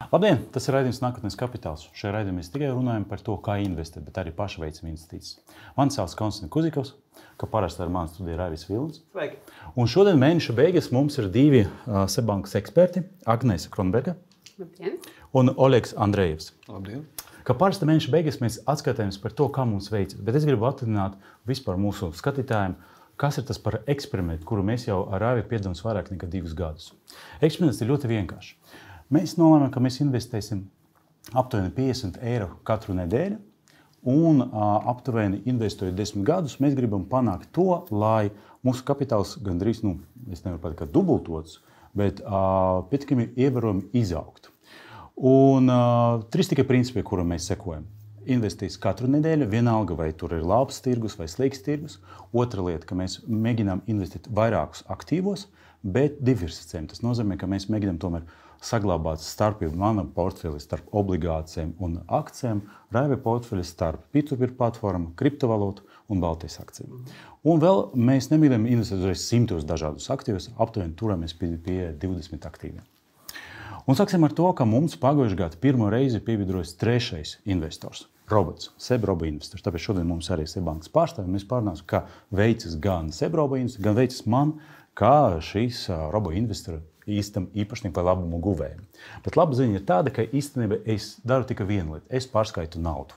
Labdien! Tas ir raidījums Nākotnes kapitāls. Šajā raidījumā mēs tikai runājam par to, kā investēt, bet arī paši veicam investīcijas. Mani sauc Konstants Kuzikovs, kā parasti ar mani studijā Raivis Vilnis. Sveiki! Un šodien mēneša beigas mums ir divi Seibankas eksperti - Agnese Kronberga un Oļegs Andrejevs. Labdien! Kā parasti mēneša beigas mēs atskatāmies par to, kā mums veicas. Bet es gribu atgādināt vispār mūsu skatītājiem, kas ir tas par eksperimentu, kuru mēs jau ar Raivi piedalāmies vairāk nekā 2 gadus. Eksperiments ir ļoti vienkāršs. Mēs nolēmām, ka mēs investēsim aptuveni 50 eiro katru nedēļu, un aptuveni investējot 10 gadus, mēs gribam panākt to, lai mūsu kapitāls gandrīz, es nevaru pateikt, ka dubultots, bet pietiekami ievērojami izaugtu. Un 3 tikai principi, kuram mēs sekojam. Investīs katru nedēļu, vienalga vai tur ir labs tirgus vai slikts tirgus. Otra lieta, ka mēs mēģinām investēt vairākus aktīvos, bet diversificējam. Tas nozīmē, ka mēs mēģinām tomēr saglabāt starpību mana portfeļa starp obligācijām un akcijām, Raiva portfeļa starp P2P platformu, kriptovalūtu un Baltijas akcijām. Un vēl mēs nemēģinām investēt uzreiz 100 dažādus aktīvus, aptuveni turamies pie 20 aktīviem. Un sāksim ar to, ka mums pagājušajā gadā pirmo reizi pievienojas 3. investors. Robots, SEB Robo-investors. Tāpēc šodien mums arī ir Seibankas pārstāvji. Mēs pārunāsim, kā veicas gan SEB Robo-investors, gan veicas man, kā šīs Robo-investoru īstam īpašniekam vai labumu guvējiem. Bet laba ziņa ir tāda, ka īstenībā es daru tikai vienu lietu. Es pārskaitu naudu.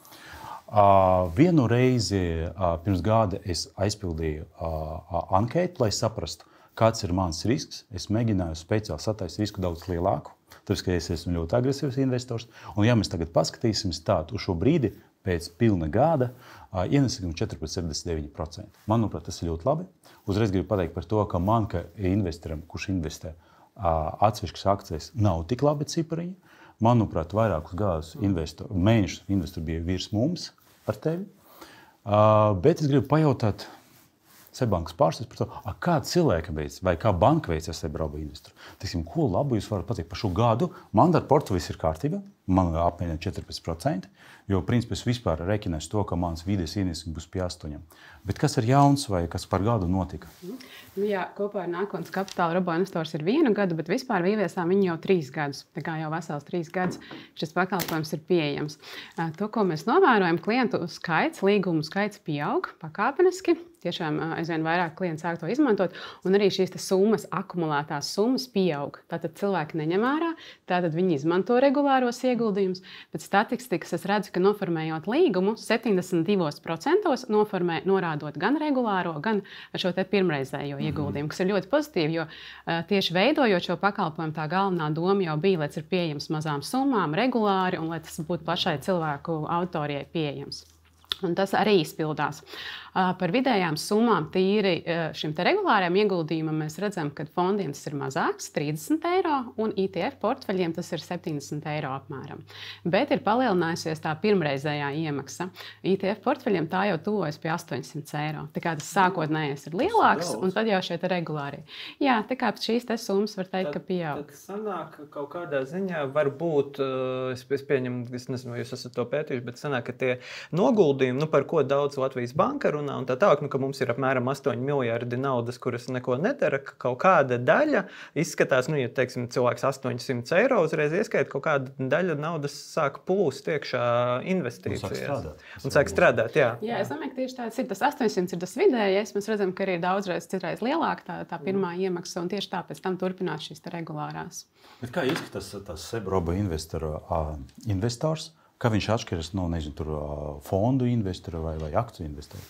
Vienu reizi pirms gada es aizpildīju anketu, lai saprastu, kāds ir mans risks. Es mēģināju speciāli sataisīt risku daudz lielāku. Tāpēc, ka es esmu ļoti agresīvs investors. Un ja mēs tagad paskatīsimies tādu uz šo brīdi, pēc pilna gada, ienesīgums 4,79%. Manuprāt, tas ir ļoti labi. Uzreiz gribu pateikt par to, ka man, kā investoram, kurš investē atsevišķas akcijas, nav tik labi cipariņi. Manuprāt, vairākus gadus mēnešus investori bija virs mums ar tevi. Bet es gribu pajautāt Seibankas pārstāvis par to, kā cilvēki veic, vai kā banka veic ar SEB Robo-investoru. Ko labu jūs varat pateikt par šo gadu? Man ar portfelis ir kārtība, man apmēram 14%, jo principā es vispār rekināšu to, ka mans vidējais ienesums būs pie 8%. Bet kas ir jauns vai kas par gadu notika? Jā, kopā ar Nākotnes kapitāla Robo-investors ir 1 gadu, bet vispār ieviesām viņu jau 3 gadus. Tā kā jau vesels 3 gadus šis pakalpojums ir pieejams. To, ko mēs novērojam, klientu skaits, līgumu skaits pieaug pakāpeniski. Tiešām aizvien vairāk klienti sāk to izmantot, un arī šīs summas, akumulētās summas pieaug. Tātad cilvēki neņem ārā, tātad viņi izmanto regulāros ieguldījumus. Pēc statistikas es redzu, ka noformējot līgumu, 72% norādot gan regulāro, gan šo pirmreizējo ieguldījumu, kas ir ļoti pozitīvi, jo tieši veidojot šo pakalpojumu, tā galvenā doma jau bija, lai tas ir pieejams mazām summām, regulāri, un lai tas būtu plašai cilvēku auditorijai pieejams. Un tas arī izpildās. Par vidējām summām tīri šim regulārajam ieguldījumam mēs redzam, ka fondiem tas ir mazāks, 30 eiro, un ETF portfeļiem tas ir 70 eiro apmēram. Bet ir palielinājusies tā pirmreizējā iemaksa. ETF portfeļiem tā jau tuvojas pie 800 eiro. Tā kā tas sākotnējais ir lielāks, un tad jau šie regulārie. Jā, tā kā šīs summas var teikt, ka pieaug. Tad sanāk, ka kaut kādā ziņā var būt, es pieņemu, es nezinu, vai jūs esat to pētījuši, bet sanāk, ka tie noguldījumi, par ko daudz Latvijas banka runā, un tā tālāk, ka mums ir apmēram 8 miljardi naudas, kuras neko nedara, ka kaut kāda daļa izskatās, ja teiksim, cilvēks 800 eiro uzreiz ieskaita, kaut kāda daļa naudas sāk plūst iekšā investīcijās. Un sāk strādāt, jā. Jā, es domāju, ka tieši tāds ir. Tas 800 ir tas vidējais. Mēs redzam, ka arī daudzreiz citreiz lielāka tā pirmā iemaksa, un tieši tāpēc tam turpinās šīs regulārās. Bet kā izskatās tas SEB Robo-investoru investors? Kā viņš atšķiras no fondu investoru vai akciju investoru?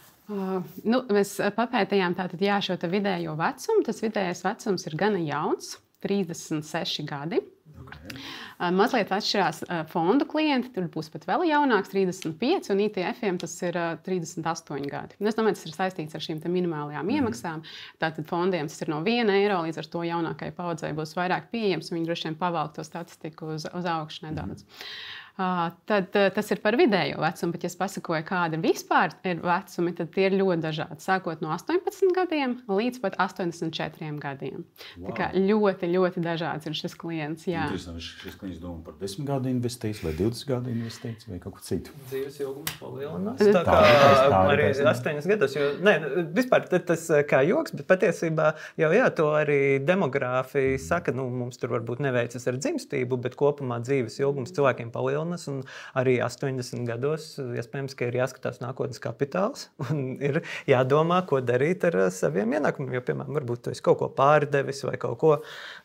Mēs papētījām šo vidējo vecumu. Tas vidējais vecums ir gana jauns, 36 gadi. Okay. Mazliet atšķirās fondu klienti, tur būs pat vēl jaunāks, 35, un ITF-iem tas ir 38 gadi. Es domāju, tas ir saistīts ar šīm minimālajām iemaksām. Tātad fondiem tas ir no 1 eiro, līdz ar to jaunākai paudzei būs vairāk pieejams, un viņi droši vien pavalk to statistiku uz augšu nedaudz. tad tas ir par vidējo vecumu. Bet, ja es pasakoju, kāda vispār ir vecumi, tad tie ir ļoti dažādi. Sākot no 18 gadiem līdz pat 84 gadiem. Wow. Tā kā ļoti, ļoti dažāds ir šis klients. Jā. Šis klients domā par 10 gadu investīciju vai 20 gadu investīciju vai kaut ko citu. Dzīves ilgums palielinās. Tā kā arī 8 gadus. Vispār tas kā joks, bet patiesībā jau to arī demogrāfija saka, mums tur varbūt neveicas ar dzimstību, bet kopumā dzīves ilgums cilvēkiem palielinās, un arī 80 gados iespējams, ka ir jāskatās nākotnes kapitāls un ir jādomā, ko darīt ar saviem ienākumiem, jo, piemēram, varbūt tu esi kaut ko pārdevis vai kaut ko,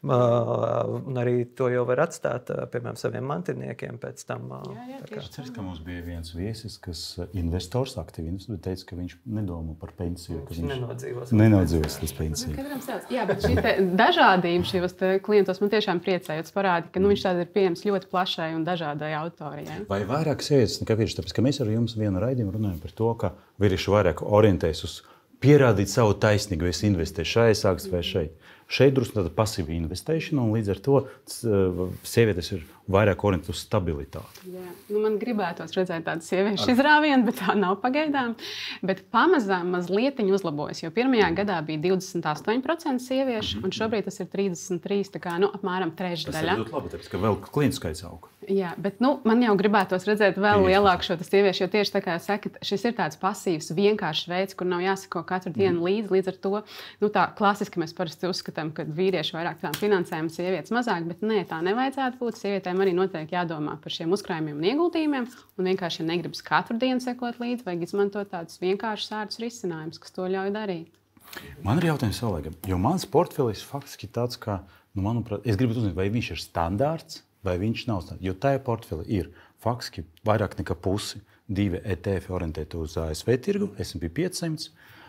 un arī to jau var atstāt, piemēram, saviem mantiniekiem pēc tam. Ceru, ka mums bija viens viesis, kas investors, aktīvi investors, teica, ka viņš nedomā par pensiju, ka viņš nenodzīvos līdz pensiju. Jā, bet šī dažādība šajos klientos man tiešām priecājot parāda, ka viņš tāds ir pieejams ļoti plašai un dažādai auditorijai. Vai vairāk sievietes nekā vīrieši? Tāpēc, ka mēs ar jums vienu raidījumu runājam par to, ka vīrieši vairāk orientējas uz pierādīt savu taisnību, es investēju šajā sāks vai šeit. Šeit drusku tāda pasīva investēšana, un līdz ar to sievietes ir vairāk orientētas uz stabilitāti. Jā. Man gribētos redzēt tādu sieviešu izrāvienu, bet tā nav pagaidām. Bet pamazām mazliet uzlabojas, jo pirmajā gadā bija 28% sieviešu, un šobrīd tas ir 33%, tā kā apmēram trešdaļa. Tas ir ļoti labi, tāpēc, ka vēl klientu skaits aug. Jā, bet man jau gribētos redzēt vēl lielāku šo sieviešu, jo tieši tā kā saka, šis ir tāds pasīvs, vienkāršs veids, kur nav jāsako katru dienu līdz ar to. Tā klasiski mēs parasti uzskatām, ka vīrieši vairāk tām finansējam, sievietes mazāk, bet nē, tā nevajadzētu būt. Sievietēm arī noteikti jādomā par šiem uzkrājumiem un ieguldījumiem, un vienkārši, ja negribas katru dienu sekot līdzi, vajag izmantot tādus vienkāršus ātrus risinājumus, kas to ļauj darīt. Man ir jautājums Olegam, jo mans portfelis faktiski tāds, ka, manuprāt, es gribu uzzināt, vai viņš ir standārts, vai viņš nav standārts, jo tajā portfelī ir faktiski vairāk nekā pusi 2 ETF orientēti uz ASV tirgu, S&P 500,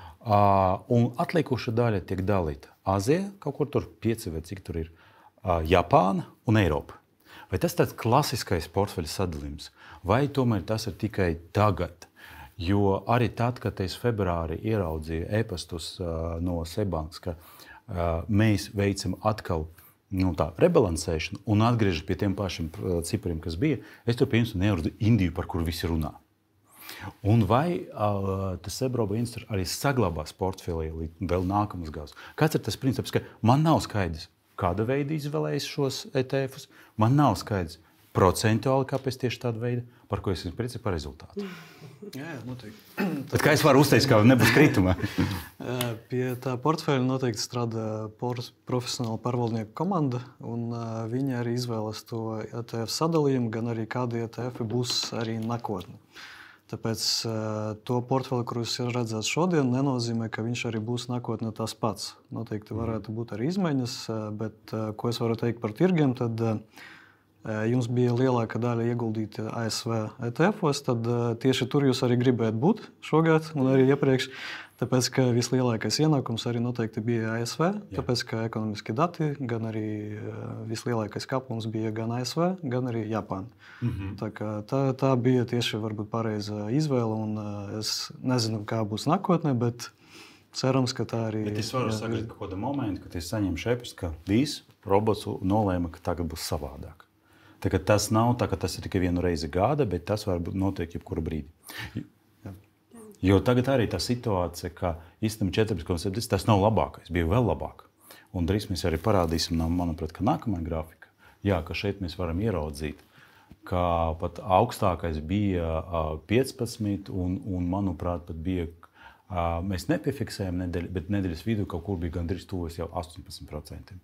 un atlikuša daļa tiek dalīta Azija, kaut kur tur 5 vai cik tur ir, Japāna un Eiropa. Vai tas tāds klasiskais portfeļa sadalījums, vai tomēr tas ir tikai tagad? Jo arī tad, kad es februārī ieraudzīju e-pastus no Sebankas, ka mēs veicam atkal rebalansēšanu un atgriežas pie tiem pašiem cipariem, kas bija, es to pieņemu neurdu Indiju, par kuru visi runā. Un vai tas Sebroba institūts arī saglabās portfelī vēl nākamas gads? Kāds ir tas princips, ka man nav skaidrs, kāda veida izvēlējas šos ETF-us, man nav skaidrs procentuāli, kāpēc tieši tāda veida, par ko es esmu priecīgs par rezultātu. Jā, noteikti. Tad kā es varu uzteikt, ka nebūs krituma? Pie tā portfeļa noteikti strādā profesionāla pārvaldnieku komanda, un viņi arī izvēlas to ETF sadalījumu, gan arī kādi ETF būs arī nākotnē. Tāpēc to portfeli, kuru jūs redzat šodien, nenozīmē, ka viņš arī būs nākotnē tas pats. Noteikti varētu būt arī izmaiņas, bet ko es varu teikt par tirgiem, tad jums bija lielāka daļa ieguldīta ASV ETF-os, tad tieši tur jūs arī gribētu būt šogad un arī iepriekš. Tāpēc, ka vislielākais ienākums arī noteikti bija ASV, tāpēc, ka ekonomiski dati, gan arī vislielākais kāpums bija gan ASV, gan arī Japāna. Tā bija tieši varbūt pareiza izvēle, un es nezinu, kā būs nākotnē, bet cerams, ka tā arī... Bet es varu sagaidīt kaut kādu momentu, kad es saņemšu e-pastu, ka viss robots nolēma, ka tagad būs savādāk. Tas nav tā, ka tas ir tikai vienu reizi gada, bet tas var notiek jebkuru brīdi. Jo tagad arī tā situācija, ka īstenībā 14,7 tas nav labākais, bija vēl labāk. Un drīz mēs arī parādīsim, manuprāt, ka nākamajā grafikā, ka šeit mēs varam ieraudzīt, ka pat augstākais bija 15 un manuprāt, pat bija, mēs nepiefiksējam nedēļu, bet nedēļas vidū kaut kur bija gandrīz tuvojas jau 18%.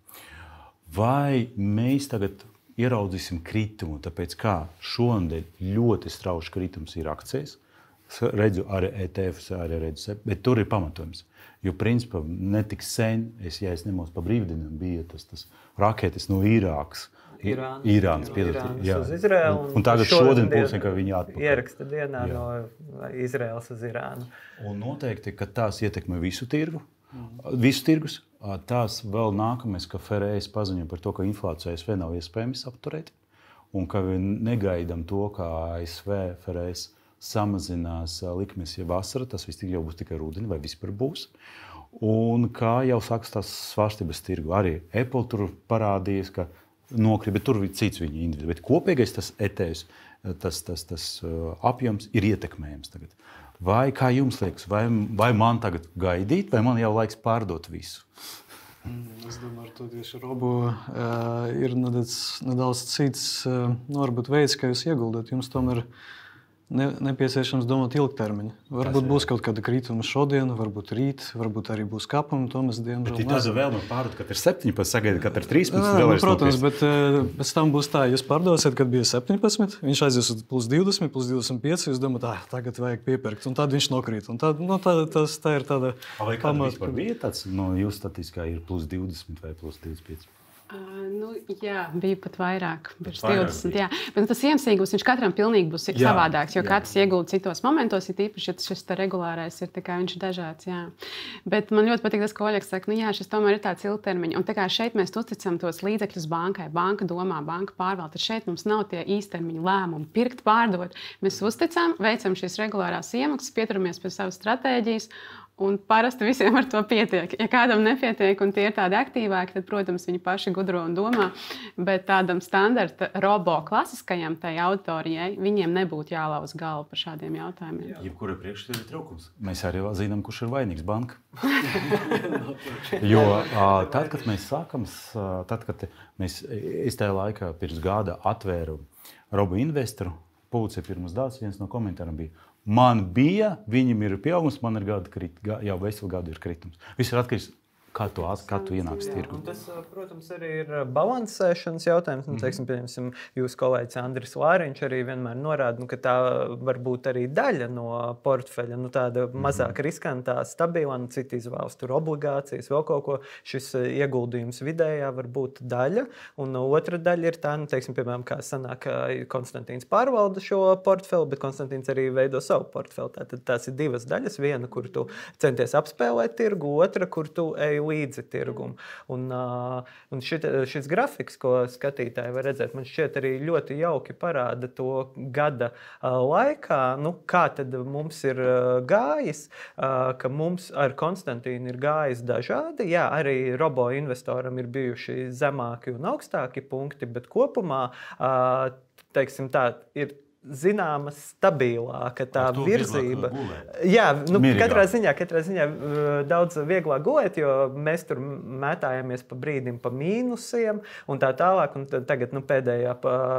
Vai mēs tagad ieraudzīsim kritumu, tāpēc kā šonadēļ ļoti strauši kritums ir akcijas, redzu arī ETF, arī redzu, bet tur ir pamatojums. Jo principā netik sen, ja es nemaldos pa brīvdienām, bija tas raketes no Irākas, Irānas uz Izraelu. Un tagad šodien būs, ka viņi atpakaļ. Ieraksta dienā no Izraels uz Irānu. Un noteikti, ka tās ietekmē visu tirgus. Tās vēl nākamais, ka FRS paziņo par to, ka inflācija ASV nav iespējams apturēt, un ka negaidām to, ka ASV FRS samazinās likmes jau vasarā, tas viss jau būs tikai rudenī vai vispār būs. Un kā jau sākas tās svārstības tirgu. Arī Apple tur parādījies, ka nokrīt, bet tur ir cits viņa individu. Bet kopīgais tas ETS tas apjoms ir ietekmējams tagad. Vai kā jums liekas, vai man tagad gaidīt, vai man jau laiks pārdot visu? Es domāju, ka tieši Robo ir nedaudz cits varbūt veids, kā jūs ieguldāt. Jums tomēr nepieciešams domāt ilgtermiņā. Varbūt būs kaut kāda krituma šodien, varbūt rīt, varbūt arī būs kāpumi. To mēs diemžēl nezinām. Bet tāda vēlme pārdot, kad ir 17, sagaida, kad ir 13. Protams, bet pēc tam būs tā, jūs pārdosiet, kad bija 17, viņš aizies uz plus 20, plus 25, jūs domājat, tagad vajag piepirkt, un tad viņš nokrīt. Un tad, tā ir tāda vai kāda vispār bija tāds, jūsu statistiskā ir plus 20 vai plus 25? Jā, bija pat vairāk, pirms 20. Jā. Bet tas iemesls, viņš katram pilnīgi būs savādāks, jo katrs iegulda citos momentos, ir īpaši, ja šis regulārais ir, viņš ir dažāds. Jā. Bet man ļoti patīk tas, ko Oļegs saka, šis tomēr ir tāds ilgtermiņa. Un tā kā šeit mēs uzticam tos līdzekļus bankai, banka domā, banka pārvalda, tad šeit mums nav tie īstermiņa lēmumi pirkt, pārdot. Mēs uzticam, veicam šīs regulārās iemaksas, pieturamies pie savas stratēģijas. Un parasti visiem ar to pietiek. Ja kādam nepietiek, un tie ir tādi aktīvāki, tad, protams, viņi paši gudro un domā. Bet tādam standarta robo klasiskajam tai auditorijai, viņiem nebūtu jālauz galva par šādiem jautājumiem. Jebkura priekšstata ir trūkums. Mēs arī zinām, kurš ir vainīgs banka. Jo tad, kad mēs sākam, es tajā laikā pirms gada atvēru Robo investoru, publicēju pirmas datus, viens no komentāriem bija. Man bija, viņam ir pieaugums, man ir jau veselu gadu ir kritums. Viss ir atkarīgs, kā tu ienāksi tirgu. Tas, protams, arī ir balansēšanas jautājums. Teiksim, pieņemsim, jūsu kolēģis Andris Lāriņš arī vienmēr norāda, ka tā var būt arī daļa no portfeļa, tāda mazāk riskantā, stabilā, citi izvēlas tur obligācijas, vēl kaut ko. Šis ieguldījums vidējā var būt daļa, un otra daļa ir tā, teiksim, piemēram, kā sanāk, Konstantīns pārvalda šo portfeli, bet Konstantīns arī veido savu portfeli. Tātad tās ir divas daļas. Viena, kur tu centies apspēlēt tirgu, otra, kur tu ej līdzi tirgumu. Un šis grafiks, ko skatītāji var redzēt, man šķiet arī ļoti jauki parāda to gada laikā, kā tad mums ir gājis, ka mums ar Konstantīnu ir gājis dažādi. Jā, arī robo investoram ir bijuši zemāki un augstāki punkti, bet kopumā, teiksim tā, ir zināma stabilāka tā virzība. Jā, katrā ziņā daudz vieglāk gulēt, jo mēs tur mētājāmies pa brīdim pa mīnusiem un tā tālāk. Un tagad pēdējā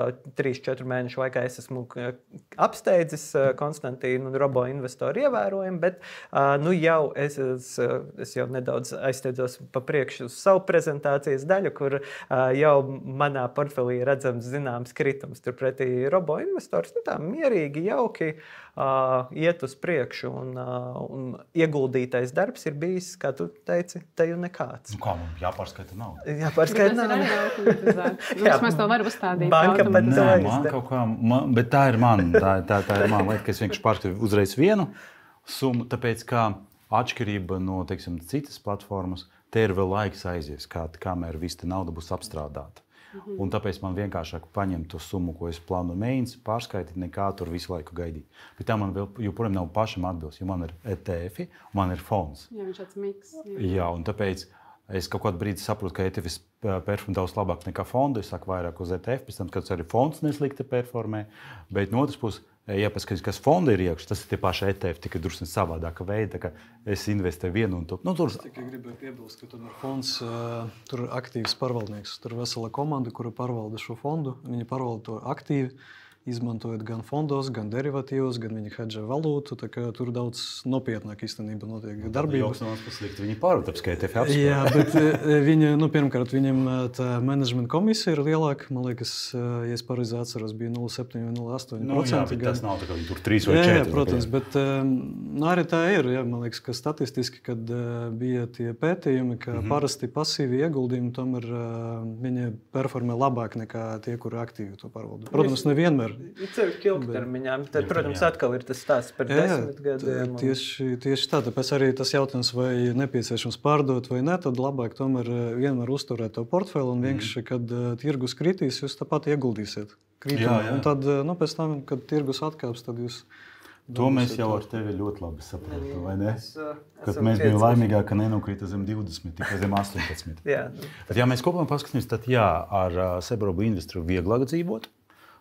3-4 mēnešu laikā es esmu apsteidzis Konstantīnu un robo investoru ievērojami, bet jau es jau nedaudz aizsteidzos pa priekšu uz savu prezentācijas daļu, kur jau manā portfelī redzams zināms kritums. Turpretī robo investors tā mierīgi, jauki iet uz priekšu, un ieguldītais darbs ir bijis, kā tu teici, teju nekāds. Kā mums jāpārskaita nav? Jāpārskaita nav. Mēs to varam uzstādīt. Banka pat to man kaut kā, bet tā ir man lieta, ka es vienkārši pārskatu uzreiz vienu summu, tāpēc kā atšķirība no, teiksim, citas platformas, te ir vēl laiks aizies, kamēr viss te nauda būs apstrādāta. Un tāpēc man vienkāršāk paņemt to summu, ko es plānoju mēģināt, pārskaitīt, nekā tur visu laiku gaidīt. Bet tā man vēl joprojām nav pašam atbilst, jo man ir ETF, man ir fonds. Jā, viņš tāds miks. Jā, un tāpēc es kaut kādu brīdi saprotu, ka ETF performē daudz labāk nekā fondu. Es saku vairāk uz ETF, pēc tam, kad arī fonds neslikti performē. Bet no otras puses, ja paskatās, kas fonda ir iekšā, tas ir tie paši ETF, tikai drusku savādāka veida, ka es investēju vienu un to. Es tikai gribēju piebilst, ka tomēr fonds tur ir aktīvs pārvaldnieks. Tur ir vesela komanda, kura pārvalda šo fondu. Viņi pārvalda to aktīvi, izmantojot gan fondos, gan derivatīvos, gan viņi hedžē valūtu. Tur daudz nopietnāk īstenībā notiek darbība. Viņi pārvalda ETF apspēlē. Jā, bet viņi, pirmkārt, viņiem tā menedžmenta komisija ir lielāka. Man liekas, ja es pareizi atceros, bija 0,7 vai 0,8%. Jā, bet tas nav tā, ka viņi tur 3 vai 4. Jā, protams, bet arī tā ir. Jā, man liekas, ka statistiski, kad bija tie pētījumi, ka parasti pasīvi ieguldījumi tomēr viņi performē labāk nekā tie, kuri aktīvi to pārvalda. Protams, nevienmēr. Ceļš ilgtermiņā. Tad, protams, atkal ir tas stāsts par 10 gadiem. Tieši tā. Tāpēc arī tas jautājums, vai nepieciešams pārdot vai ne, tad labāk tomēr vienmēr uzturēt to portfeli un vienkārši, kad tirgus kritīs, jūs tāpat ieguldīsiet kritumā. Un tad, pēc tam, kad tirgus atkāps, tad jūs... To mēs jau ar tevi ļoti labi saprotam, vai ne? Kad mēs bijām laimīgāki, ka nenokrita zem 20, tikai zem 18. Jā. Tad, ja mēs kopumā paskatāmies, tad jā, ar Robo investoru vieglāk dzīvot.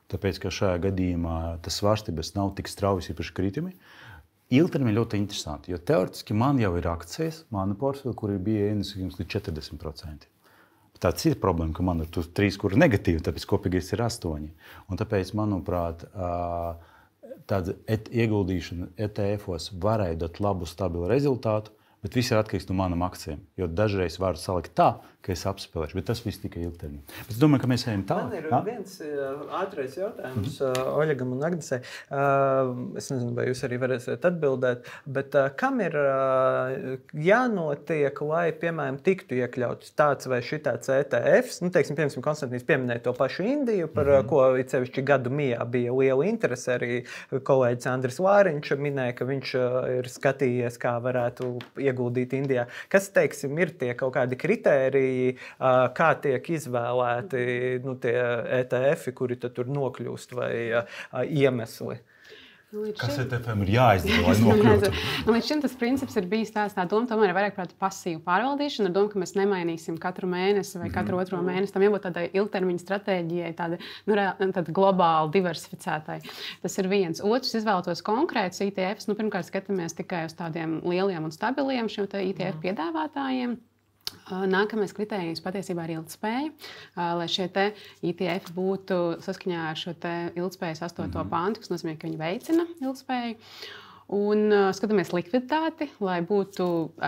tāpēc, ka šajā gadījumā tas svārstības nav tik strauji īpaši kritumi. Ilgtermiņā ļoti interesanti, jo teoretiski man jau ir akcijas, mana portfeļa, kur ir bija ienesījums līdz 40%. Tāds ir problēma, ka man ir 3, kur ir negatīvi, tāpēc kopīgais ir 8. Un tāpēc, manuprāt, tāda ieguldīšana ETF-os varēja dot labu, stabilu rezultātu, bet viss ir atkarīgs no manām akcijām. Jo dažreiz varu salikt tā, ka es apspēlēšu, bet tas viss tikai ilgtermiņā. Bet es domāju, ka mēs ejam tālāk. Man ir viens ātrais jautājums Oļegam un Agnesei. Es nezinu, vai jūs arī varēsiet atbildēt, bet kam ir jānotiek, lai, piemēram, tiktu iekļauts tāds vai šitāds ETFs? Nu, teiksim, piemēram, Konstantīns pieminēja to pašu Indiju, par ko sevišķi gadu mijā bija liela interese. Arī kolēģis Andris Vāriņš minēja, ka viņš ir skatījies, kā varētu ieguldīt Indijā. Kas, teiksim, ir tie kaut kādi kritēriji, kā tiek izvēlēti tie ETF-i, kuri tur nokļūst, vai iemesli? Kas ETF-am ir jāizdara, lai nokļūtu? Līdz šim tas princips ir bijis tā doma, tomēr ir vairāk par pasīvu pārvaldīšanu, ar domu, ka mēs nemainīsim katru mēnesi vai katru otro mēnesi. Tam jābūt tādai ilgtermiņa stratēģijai, tāda globāli diversificētai. Tas ir viens. Otrs, izvēlētos konkrētus ETFs. Pirmkārt, skatāmies tikai uz tādiem lieliem un stabiliem šiem ETF piedāvātājiem. Nākamais kritērijs patiesībā ir ilgtspēja, lai šie ETF būtu saskaņā ar šo ilgtspējas 8. pantu, kas nozīmē, ka viņi veicina ilgtspēju. Un skatāmies likviditāti, lai būtu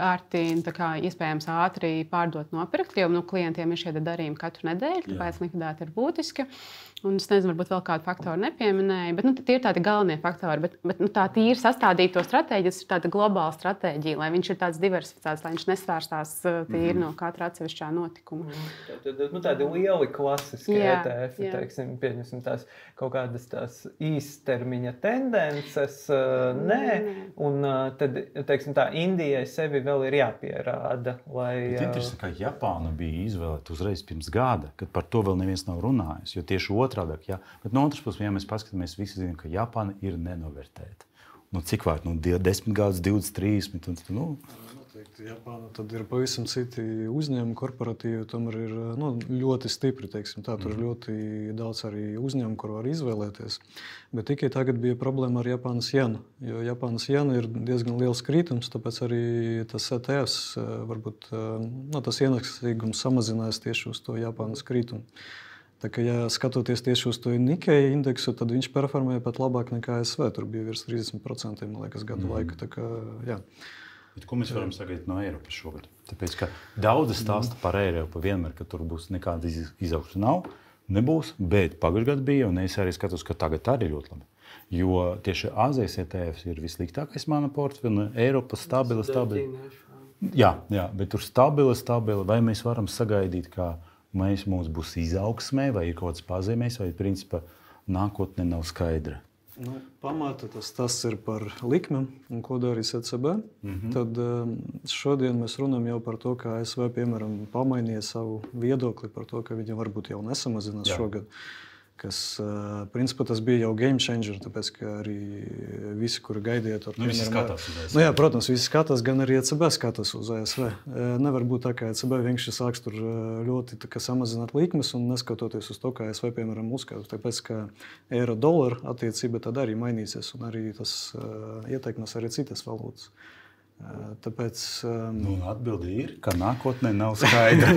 iespējams ātri pārdot, nopirkt, jo klientiem ir šie darījumi katru nedēļu, tāpēc likviditāte ir būtiska. Un es nezinu, varbūt vēl kādu faktoru nepieminēju, bet tie ir tādi galvenie faktori. Bet tā tīri sastādīt to stratēģiju, tas ir tāda globāla stratēģija, lai viņš ir tāds diversificēts, lai viņš nesvērstās tīri no katra atsevišķā notikuma. Tādi lieli klasiski ETF, teiksim, pieņemsim tās kaut kādas tās īstermiņa tendences, nē, un tad, teiksim, tā Indijai sevi vēl ir jāpierāda, lai... Bet interesanti, ka Japāna bija izvēlēta uzreiz pirms gada, kad par to vēl neviens nav runājis, jo tieši otrādāk, bet no otras puses, ja mēs paskatāmies, visi zinām, ka Japāna ir nenovērtēta. Cik vārds? 10 gadus, 20, 30. Noteikti Japāna tad ir pavisam citi uzņēmumi, korporatīvi, tomēr ir ļoti stipri, teiksim tā. Tur ir ļoti daudz arī uzņēmumu, kur var izvēlēties. Bet tikai tagad bija problēma ar Japānas jenu, jo Japānas jena ir diezgan liels krītums, tāpēc arī tas ETFs, varbūt tas ienesīgums samazinās tieši uz to Japānas krītumu. Tā kā, ja skatoties tieši uz to Nikkei indeksu, tad viņš performēja pat labāk nekā ASV. Tur bija virs 30%, man liekas, gadu laika. Tā kā, jā. Bet ko mēs varam sagaidīt no Eiropas šogad? Tāpēc, ka daudzi stāsta par Eiropu vienmēr, ka tur būs nekāda izaugsme nebūs, bet pagājušajā gadā bija, un es arī skatos, ka tagad arī ļoti labi. Jo tieši Āzijas ETFs ir vissliktākais mana portfeļa, Eiropa stabila. Jā, bet tur stabila, vai mēs varam sagaidīt, ka mums būs izaugsmē, vai ir kaut kāds pazīmēs, vai principā nākotne nav skaidra. Pamata tas ir par likmēm un ko darīs ECB. Tad šodien mēs runājam jau par to, ka ASV, piemēram, pamainīja savu viedokli par to, ka viņi varbūt jau nesamazinās šogad. Kas, principā, tas bija jau game changer, tāpēc, ka arī visi, kuri gaidīja tur... Visi skatās uz ASV. Protams, visi skatās, gan arī ECB skatās uz ASV. Nevar būt tā, ka ECB vienkārši sāks tur ļoti samazināt likmes un neskatoties uz to, kā ASV, piemēram, uzskata. Tāpēc, ka eiro-dollara attiecība tad arī mainīsies un arī tas ietekmēs arī citas valūtas. Tāpēc... Atbilde ir, ka nākotnē nav skaidra.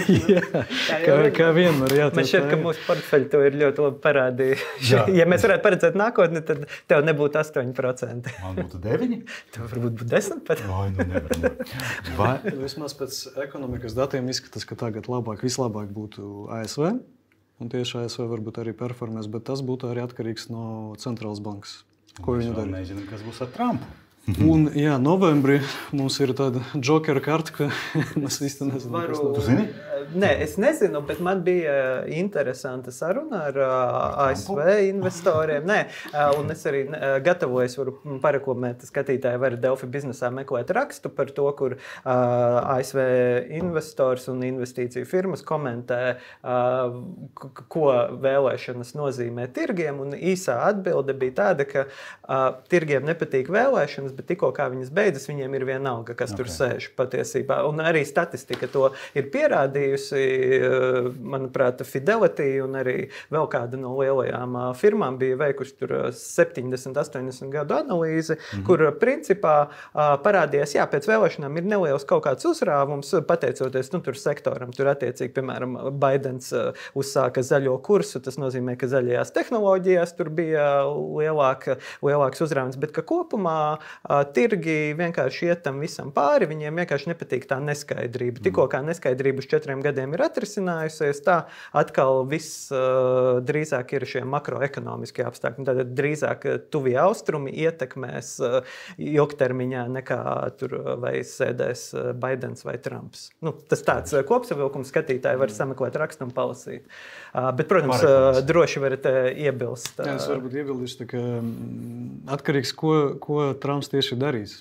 kā vienmēr. Man šķiet, ka mūsu portfeļi to ir ļoti labi parādījuši. Ja mēs varētu paredzēt nākotni, tad tev nebūtu 8%. Man būtu 9? Tev varbūt būtu 10 pat. Nevar. Vismaz pēc ekonomikas datiem izskatās, ka tagad vislabāk būtu ASV. Un tieši ASV varbūt arī performēs, bet tas būtu arī atkarīgs no centrālas bankas. Ko viņi dara? Mēs nezinām, kas būs ar Trumpu. Un, novembrī mums ir tāda jokera karta, ka mēs īsti nezinām, kas Tu zini? Nē, es nezinu, bet man bija interesanta saruna ar ASV investoriem. Nē, un es arī gatavojos, varu pareklamēt, skatītāji var Delfi biznesā meklēt rakstu par to, kur ASV investors un investīciju firmas komentē, ko vēlēšanas nozīmē tirgiem. Un īsā atbilde bija tāda, ka tirgiem nepatīk vēlēšanas, bet tikko kā viņas beidzas, viņiem ir vienalga, kas tur sēž patiesībā. Un arī statistika to ir pierādījusi. bijusi, manuprāt, Fidelity un arī vēl kāda no lielajām firmām bija veikuši tur 70, 80 gadu analīzi, kur principā parādījās, jā, pēc vēlēšanām ir neliels kaut kāds uzrāvums, pateicoties tur sektoram. Tur attiecīgi, piemēram, Baidens uzsāka zaļo kursu, tas nozīmē, ka zaļajās tehnoloģijās tur bija lielāks uzrāvums, bet ka kopumā tirgi vienkārši iet tam visam pāri, viņiem vienkārši nepatīk tā neskaidrība. Tikko kā neskaidrība uz 4 gadiem ir atrisinājusies, tā atkal viss drīzāk ir šie makroekonomiskie apstākļi. Tātad drīzāk tuvie austrumi ietekmēs ilgtermiņā nekā tur vai sēdēs Baidens vai Trumps. Tas tāds kopsavilkums skatītāji var sameklēt rakstu un palasīt. Bet, protams, droši varat iebilst. Jā, es varbūt iebildīšu, ka atkarīgs, ko Trumps tieši darīs.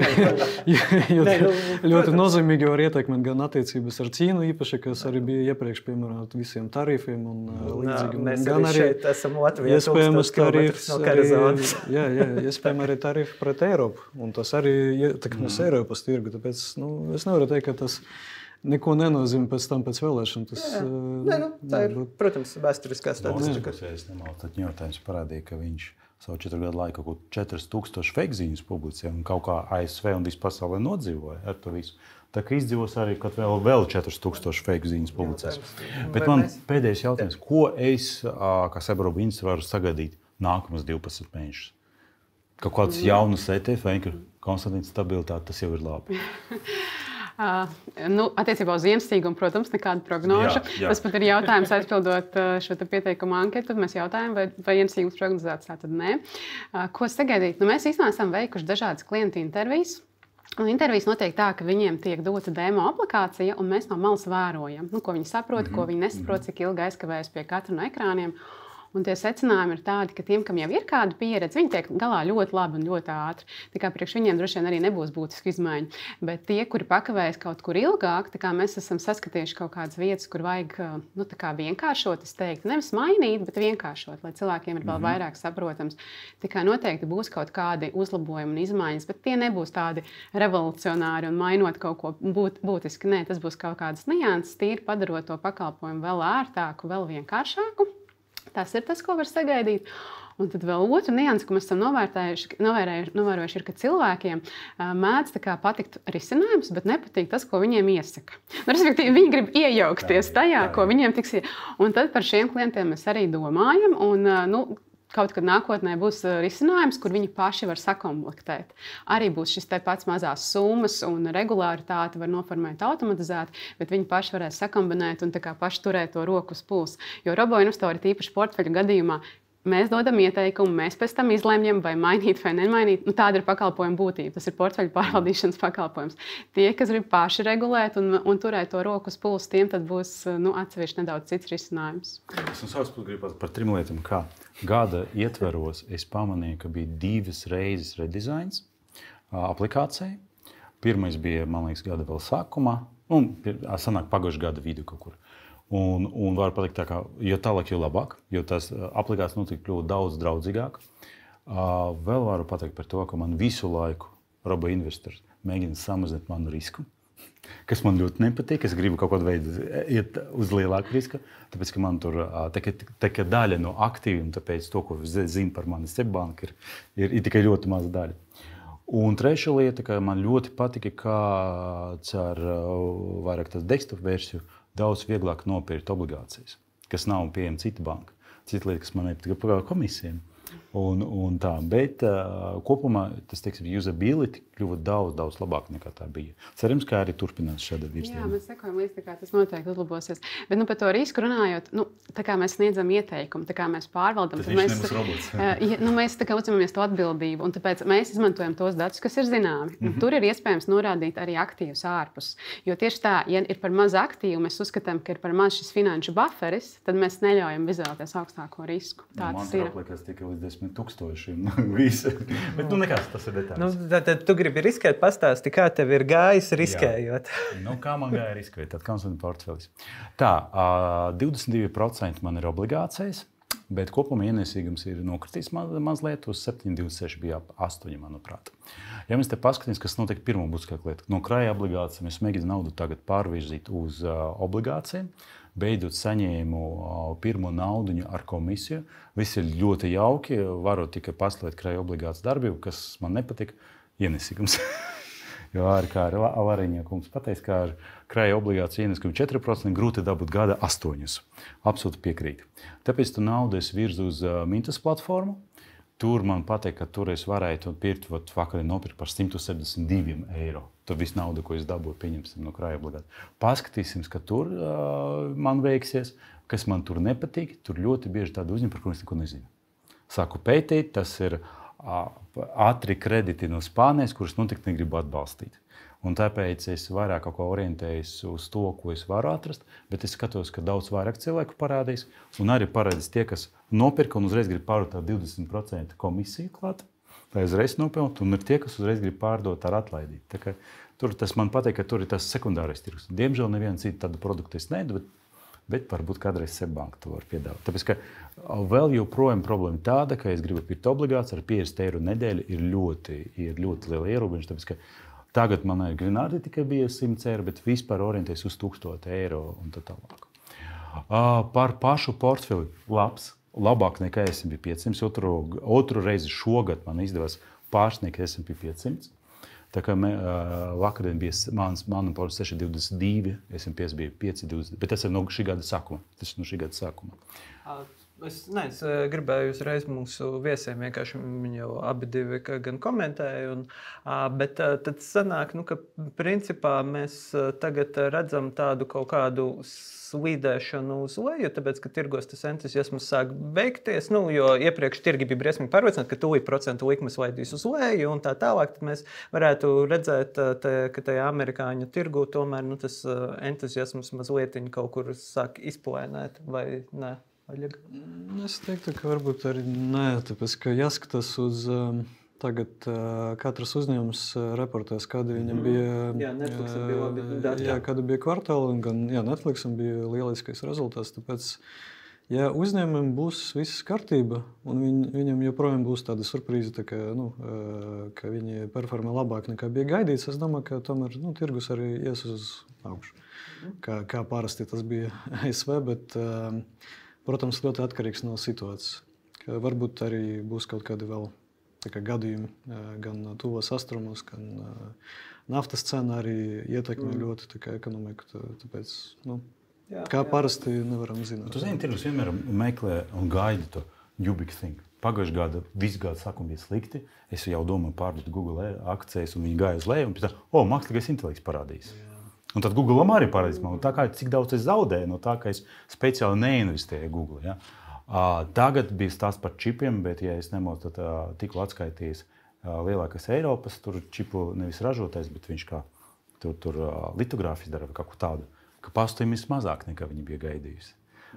Ļoti nozīmīgi var ietekmēt gan attiecības ar Ķīnu īpaši, kas arī bija iepriekš piemērot visiem tarifiem un līdzīgi. Mēs arī šeit esam Latvijā iespējams tarifs no karazonas. Jā, iespējams arī tarifi pret Eiropu. Un tas arī ietekmēs Eiropas tirgu. Tāpēc es nevaru teikt, ka tas neko nenozīmē pēc tam pēc vēlēšana. Tā ir, protams, vēsturiskā statistika. Es nemaldu, tad ņotājums parādīja, ka viņš savu 4 gadu laiku kaut 4000 fake ziņas publicēja un kaut kā ASV un visu pasaulē nodzīvoja ar to visu. Tā kā izdzīvos arī, kad vēl 4000 fake ziņas publicēs. Bet man pēdējais jautājums, ko es, kā sabiedrība ministrs, varu sagaidīt nākamos 12 mēnešus? Kaut kāds jaunas ETF, vai Konstantīns stabilitāte, tas jau ir labi. Attiecībā uz ienesīgumu, protams, nekāda prognoža. Tas pat ir jautājums aizpildot šo pieteikumu anketu. Mēs jautājam, vai ienesīgums prognozēts, tā tad nē. Ko sagaidīt? Mēs īstenībā esam veikuši dažādas klientu intervijas. Un intervijas notiek tā, ka viņiem tiek dota demo aplikācija, un mēs no malas vērojam, ko viņi saprot, ko viņi nesaprot, cik ilgi aizkavējas pie katra no ekrāniem. Un tie secinājumi ir tādi, ka tiem, kam jau ir kāda pieredze, viņi tiek galā ļoti labi un ļoti ātri. Tā kā priekš viņiem droši vien arī nebūs būtiska izmaiņa. Bet tie, kuri pakavējas kaut kur ilgāk, tā kā mēs esam saskatījuši kaut kādas vietas, kur vajag vienkāršot, es teiktu, nevis mainīt, bet vienkāršot, lai cilvēkiem ir vēl vairāk saprotams. Tā kā noteikti būs kaut kādi uzlabojumi un izmaiņas, bet tie nebūs tādi revolucionāri un mainot kaut ko būtiski. Nē, tas būs kaut kādas nianses, tīri padarot to pakalpojumu vēl ērtāku, vēl vienkāršāku. Tas ir tas, ko var sagaidīt. Un tad vēl otra nianse, ko mēs esam novērojuši, ir, ka cilvēkiem mēdz patikt risinājums, bet nepatīk tas, ko viņiem iesaka. Respektīvi, viņi grib iejaukties tajā, ko viņiem tiks. Un tad par šiem klientiem mēs arī domājam. Kaut kad nākotnē būs risinājums, kur viņi paši var sakomplektēt. Arī būs šis pats mazās summas un regulāritāte var noformēt automatizēti, bet viņi paši varēs sakombinēt un paši turēt to roku uz pulsa. Jo roboinvestori tīpaši portfeļu gadījumā mēs dodam ieteikumu, mēs pēc tam izlemjam, vai mainīt vai nemainīt. Tāda ir pakalpojuma būtība. Tas ir portfeļu pārvaldīšanas pakalpojums. Tie, kas grib paši regulēt un turēt to roku uz pulsa, tiem tad būs atsevišķi nedaudz cits risinājums. Es no savas puses gribu par 3 lietām. Kā gada ietveros es pamanīju, ka bija 2 reizes redizains aplikācijai. Pirmais bija, man liekas, gada vēl sākumā, un sanāk pagājušā gada vidu kaut kur. Un var pateikt, tā kā, jo tālāk, jo labāk, jo tās aplikācijas notiek kļūt daudz draudzīgāk. Vēl varu pateikt par to, ka man visu laiku roboinvestors mēģina samazināt manu risku, kas man ļoti nepatīk. Es gribu kaut kādu veidu iet uz lielāku risku, tāpēc, ka man tur tā daļa no aktīviem, tāpēc to, ko zinu par mani Sebbanku, ir tikai ļoti maza daļa. Un trešā lieta, ka man ļoti patika, kā caur vairāk tas desktop versiju daudz vieglāk nopirkt obligācijas, kas nav pieejama cita banka. Cita lieta, kas man nepatika par komisijām. Un tā, bet kopumā tas, usability kļuva daudz labāk nekā tā bija. Cerams, ka arī turpinās šāda virziena. Jā, mēs sekojam līdzi, kā tas noteikti uzlabosies. Bet par to risku runājot, tā kā mēs sniedzam ieteikumu, tā kā mēs pārvaldam, tad mēs mēs uzņemamies to atbildību, un tāpēc mēs izmantojam tos datus, kas ir zināmi. Tur ir iespējams norādīt arī aktīvus ārpus. Jo tieši tā, ja ir par maz aktīvu, mēs uzskatām, ka ir par maz šis finanšu buferis, tad mēs neļaujam izvēlēties augstāko risku. Tā tas ir. Man 10 000 visi. Bet nekas, tas ir detāls. Tad tu gribi riskēt, pastāsti, kā tev ir gājis riskējot. Kā man gāja riskēt, tad Konstantīna portfelis. Tā, 22% man ir obligācijas, Bet kopumā ienesīgums ir nokritis mazliet uz 7,26 bija ap 8, manuprāt. Ja mēs te paskatīsimies, kas notiek pirmo būtiskāko lietu, no krāja obligācijām es mēģinu naudu tagad pārvirzīt uz obligācijām. Beidzot saņēmu pirmo naudiņu ar komisiju. Viss ir ļoti jauki, varu tikai paslēgt krāja obligācijas darbību, kas man nepatika, ienesīgums. Jo arī kā Avariņa kungs pateica, ka ar krāja obligāciju ienesīgumu 4% grūti dabūt gada 8. Absolūti piekrīt. Tāpēc tu naudu es virzu uz Mintas platformu. Tur man pateikt, ka tur es varētu pirkt, vakarā nopirkt par 172 eiro. Tur viss nauda, ko es dabūju, pieņemsim no krāja obligācijas. Paskatīsim, ka tur man veiksies, kas man tur nepatīk. Tur ļoti bieži tādi uzņēmumi, par kuriem es neko nezinu. Sāku pētīt, tas ir ātri krediti no Spānijas, kurus noteikti negribu atbalstīt. Un tāpēc es vairāk kaut ko orientējos uz to, ko es varu atrast, bet es skatos, ka daudz vairāk cilvēku parādīs. Un arī parādīs tie, kas nopirka un uzreiz grib pārdot ar 20% komisiju klāt, lai uzreiz nopelnītu, un ir tie, kas uzreiz grib pārdot ar atlaidību. Tā kā tur tas man patīk, ka tur ir tas sekundārais tirgus. Diemžēl nevienu citu tādu produktu es nedu, bet varbūt kādreiz Seibanka to var piedāvāt. Tāpēc, ka vēl joprojām problēma tāda, ka es gribu pirkt obligācijas ar 50 eiro nedēļu, ir ļoti liela ierobežojuma. Tāpēc, ka tagad manai Grinārdi tikai bija 100 eiro, bet vispār orientējas uz 1000 eiro un tā tālāk. Par pašu portfeli labāk nekā S&P 500. Otru reizi šogad man izdevās pārsniegt S&P 500. Tā kā vakardien bija mana portfeļa 6,22, S&P bija 5,20, bet tas ir no šī gada sākuma. Es gribēju uzreiz mūsu viesiem, vienkārši viņi jau abi divi gan komentēja, bet tad sanāk, ka principā mēs tagad redzam tādu kaut kādu slīdēšanu uz leju, tāpēc, ka tirgos tas entuziasms sāk beigties, jo iepriekš tirgi bija briesmīgi pārliecināti, ka tūlīt procentu likmes laidīs uz leju un tā tālāk, tad mēs varētu redzēt, ka tajā amerikāņu tirgu tomēr tas entuziasms mazliet kaut kur sāk izplēnēt, vai ne? Es teiktu, ka varbūt arī nē, tāpēc, ka jāskatās uz tagad katrs uzņēmums reportēs, kādi viņam bija, Netflixam bija labi dati. Kāda bija kvartāli, un gan Netflixam bija lieliskais rezultāts, tāpēc, ja uzņēmumam būs viss kārtība, un viņam joprojām būs tāda surprīze, tā kā, ka viņi performē labāk nekā bija gaidīts, es domāju, ka tomēr tirgus arī ies uz augšu, kā parasti tas bija ASV, bet protams, ļoti atkarīgs no situācijas. Varbūt arī būs kaut kādi vēl gadījumi, gan tuvos austrumos, gan naftas cena arī ietekmē ļoti ekonomiku. Tāpēc, kā parasti nevaram zināt. Tu zini, tirgus vienmēr meklē un gaida to new big thing. Pagājušajā gadā, visu gadu sākuma bija slikti. Es jau domāju pārdot Google akcijas, un viņi gāja uz leju, un pēc tam, mākslīgais intelekts parādīs. Un tad Google arī parādīs man, tā kā cik daudz es zaudēju no tā, ka es speciāli neinvestēju Google. Ja? Tagad bija stāsts par čipiem, bet, ja es nemotu, tad tikko atskaitījis lielākais Eiropas čipu nevis ražotājs, bet viņš kā tur litogrāfijas dara vai kaut ko tādu, ka pastāvības mazāk nekā viņi bija gaidījusi.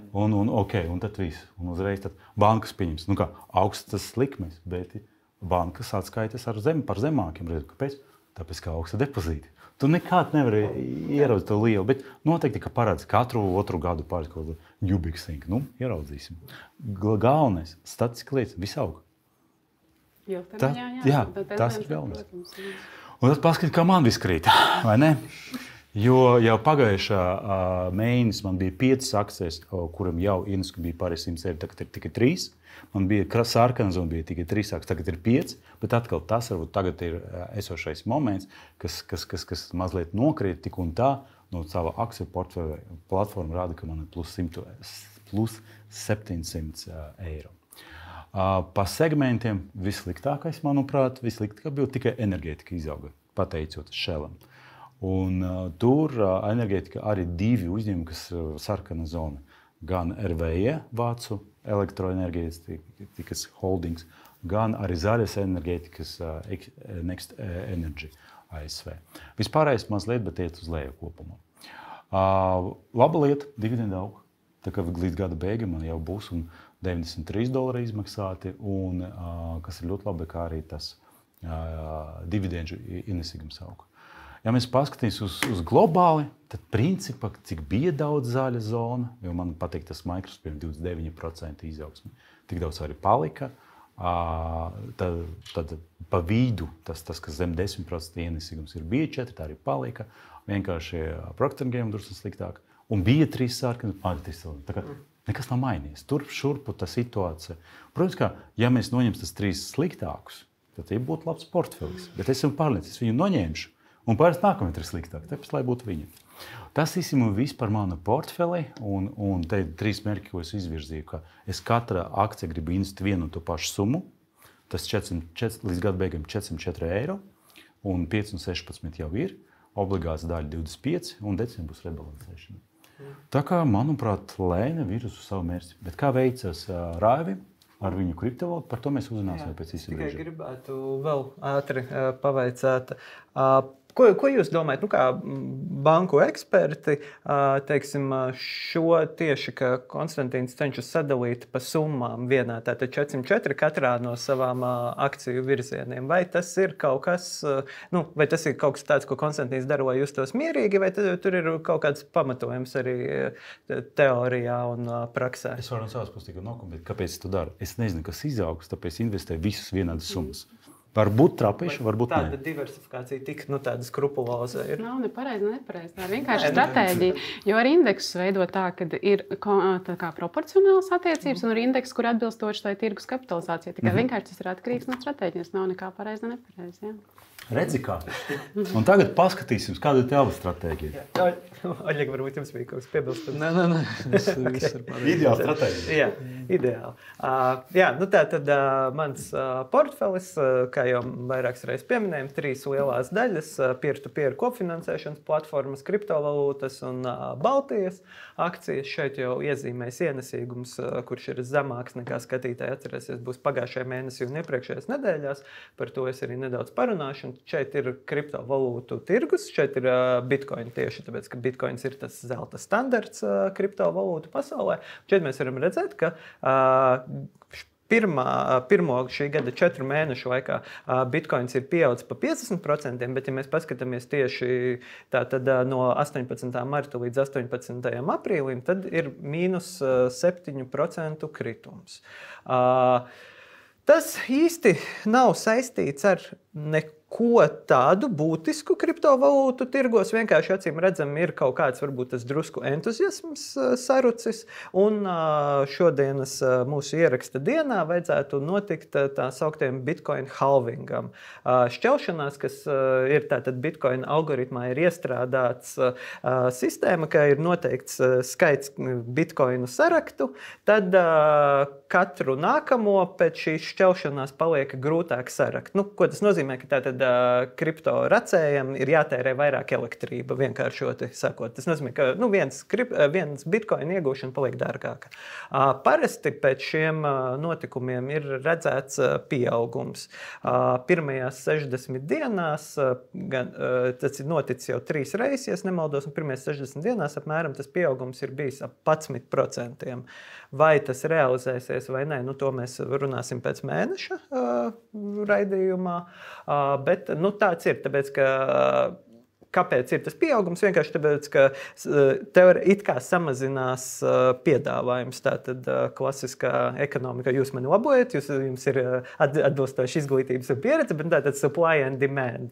Un tad viss. Un uzreiz tad bankas pieņems. Augstas likmes, bet bankas atskaitas par zemākiem. Kāpēc? Tāpēc, ka augsta depozīti. Tu nekad nevari ieraudzīt to lielu, bet noteikti, ka parādīs katru otru gadu pāris kaut kādu new big thing. Ieraudzīsim. Galvenais, statistiska lietas, visaug. Tas ir galvenais. Un tad paskatīt, kā man viss krīt, vai ne? Jo jau pagājušā mēnesis man bija 5 akcijas, kuram jau ienesīgums bija pāris 100 eiro, tagad ir tikai 3. Man bija sarkanas un bija tikai 3 akcijas, tagad ir 5. Bet atkal tas varbūt tagad ir esošais moments, kas mazliet nokrīt tik un tā no sava akciju portfeļa platforma rāda, ka man ir plus 700 eiro. Pa segmentiem vissliktākais, manuprāt, bija tikai enerģētika izauga, pateicoties Shellam. Un tur enerģētika arī 2 uzņēmumi, kas sarkana zona. Gan RVE, Vācu elektroenerģētikas holdings, gan arī zaļas enerģētikas Next Energy ASV. Vispārējais mazliet, bet iet uz leju kopumā. Laba lieta, dividendi aug. Tā kā līdz gada beigām man jau būs $93 izmaksāti, un kas ir ļoti labi, kā arī tas dividendžu ienesīgums aug. Ja mēs paskatīsimies uz globāli, tad principā, cik bija daudz zaļa zona, jo man patīk tas Microsoft 29% izaugsme, tik daudz arī palika. Tad pa vidu tas, kas zem 10% ienesīgums bija 4, tā arī palika. Vienkārši Procter & Gamble drusku sliktāk. Un bija 3 sarkani, tā kā nekas nav mainījies. Turp šurpu tā situācija. Protams, ka, ja mēs noņemsim tas 3 sliktākus, tad tie būtu labs portfelis. Bet es esmu pārliecināts, viņu noņemšu. Un pārēc nākamie 3 sliktāki, tāpēc, lai būtu viņi. Tas īstenībā viss par manu portfeli, un te 3 mērķi, ko es izvirzīju, ka es katra akcija gribu investēt vienu un to pašu summu. Tas 4, līdz gada beigām 404 eiro, un 5 un 16 jau ir, obligāts daļa 25, un decembrī būs rebalansēšana. Tā kā, manuprāt, lēna virz uz savu mērķi. Bet kā veicas Raivim ar viņu kriptovalūtu, par to mēs uzzināsim pēc īsa brīža. Tikai gribētu vēl ātri pavaicāt. Ko jūs domājat, kā banku eksperti, teiksim, šo tieši, ka Konstantīns cenšas sadalīt pa summām vienā, tātad 404 katrā no savām akciju virzieniem? Vai tas ir kaut kas, vai tas ir kaut kas tāds, ko Konstantīns dara, lai justos mierīgi, vai tur ir kaut kāds pamatojums arī teorijā un praksē? Es varu no savas puses tikai nokomentēt, kāpēc es to daru. Es nezinu, kas izaugs, tāpēc investēju visus vienādas summas. Varbūt trapīšu, varbūt nē. Tāda diversifikācija tik, tāda skrupuloza ir. Nav nepareizi. Tā ir vienkārši stratēģija. Jo ar indeksu veido tā, ka ir tā kā proporcionāls attiecības un ir indeks, kur atbilstoši tai tirgus kapitalizācija. Tikai vienkārši tas ir atkarīgs no stratēģijas. Nav nekā pareizi, nepareizi. Jā. Redzi kā. Un tagad paskatīsim, kāda ir tava stratēģija. Oļeg, varbūt jums bija kaut kas piebilstams. Nē. Viss ir pareizi. Ideāla stratēģija. Jā, ideāli. Tā tad mans portfelis, kā jau vairākas reizes pieminējām, 3 lielās daļas - peer-to-peer kopfinansēšanas platformas, kriptovalūtas un Baltijas akcijas. Šeit jau iezīmēs ienesīgums, kurš ir zemāks nekā skatītāji atcerēsies, būs pagājušajā mēnesī un iepriekšējās nedēļās. Par to es arī nedaudz parunāšu. Šeit ir kriptovalūtu tirgus, šeit ir Bitcoin tieši, tāpēc, ka Bitcoins ir tas zelta standarts kriptovalūtu pasaulē. Šeit mēs varam redzēt, ka pirmo šī gada 4 mēnešu laikā Bitcoins ir pieaudzis pa 50%, bet ja mēs paskatāmies tieši no 18. marta līdz 18. aprīlim, tad ir mīnus 7% kritums. Tas īsti nav saistīts ar neko tādu būtisku kriptovalūtu tirgos. Vienkārši acīm redzam, ir kaut kāds varbūt tas drusku entuziasms sarucis. Un šodienas mūsu ieraksta dienā vajadzētu notikt tā sauktiem Bitcoin halvingam. Šķelšanās, kas ir tātad Bitcoin algoritmā, ir iestrādāts sistēma, ka ir noteikts skaits Bitcoinu saraktu, tad katru nākamo pēc šīs šķelšanās paliek grūtāk sarakt. Ko tas nozīmē? Ka tātad kripto racējiem ir jātērē vairāk elektrība, vienkāršoti sakot. Tas nozīmē, ka viens bitcoin iegūšana paliek dārgāka. Parasti pēc šiem notikumiem ir redzēts pieaugums. Pirmajās 60 dienās, tas ir noticis jau 3 reizes, ja nemaldos, un pirmajās 60 dienās apmēram tas pieaugums ir bijis ap 11%. Vai tas realizēsies vai nē, to mēs runāsim pēc mēneša raidījumā. Bet tāds ir, tāpēc, ka kāpēc ir tas pieaugums? Vienkārši tāpēc, ka it kā samazinās piedāvājums. Tātad klasiskā ekonomika, jūs mani labojat, jums ir atbilstoši izglītības un pieredze, bet tātad supply and demand.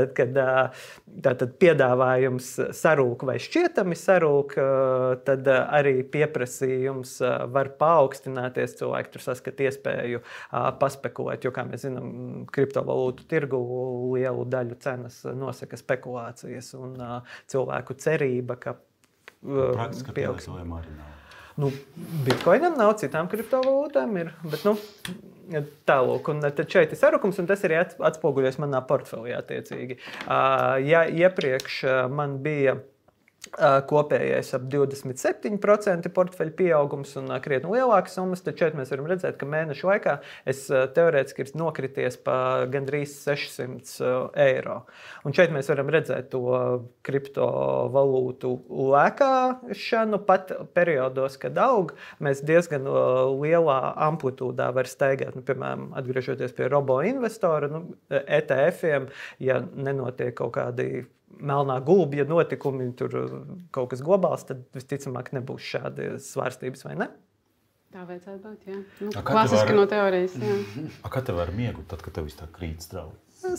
Tātad piedāvājums sarūk vai šķietami sarūk, tad arī pieprasījums var paaugstināties. Cilvēki tur saskat iespēju paspekulēt, jo, kā mēs zinām, kriptovalūtu tirgu lielu daļu cenas nosaka spekulācija. Un cilvēku cerība, ka praktiski pielietojama arī nav. Bitcoinam nav, citām kriptovalūtām ir, bet tālūk. Un tad šeit ir sarukums, un tas arī atspoguļojas manā portfelī attiecīgi. Ja iepriekš man bija kopējais ap 27% portfeļu pieaugums un krietni lielākas summas, tad šeit mēs varam redzēt, ka mēnešu laikā es teorētiski ir nokrities pa gandrīz 600 eiro. Un šeit mēs varam redzēt to kriptovalūtu lēkāšanu, pat periodos, kad aug, mēs diezgan lielā amplitūdā var staigāt. Piemēram, atgriežoties pie robo investora, ETF-iem, ja nenotiek kaut kādi melnā gulbja notikumi, tur kaut kas globāls, tad visticamāk nebūs šādi svārstības, vai ne? Tā vajadzētu būt, jā. Nu, klasiski no teorijas, jā. Kā tev var miegu tad, kad tev viss tā krīt strauji?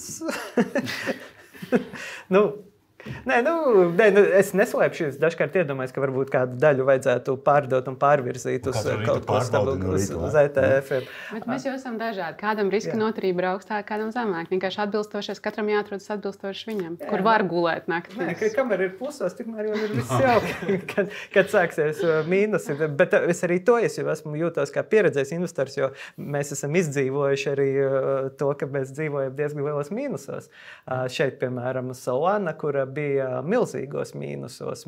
Nē, es neslēpšu, es dažkārt iedomājos, ka varbūt kādu daļu vajadzētu pārdot un pārvirzīt uz kaut ko stabilu, uz ETF-iem. Bet mēs jau esam dažādi. Kādam riska noturība ir augstāka, kādam zemāk. Vienkārši atbilstošies, katram jāatrodas atbilstoši viņam, kur var gulēt naktīs. Nē, kamēr ir plusos, tikmēr jau ir viss jauki, kad sāksies mīnusi. Bet es arī to jau esmu jūtos kā pieredzējis investors, jo mēs esam izdzīvojuši arī to, ka mēs dzīvojam diezgan lielos mīnusos. Šeit, piemēram, Solana, kura bija milzīgos mīnusos.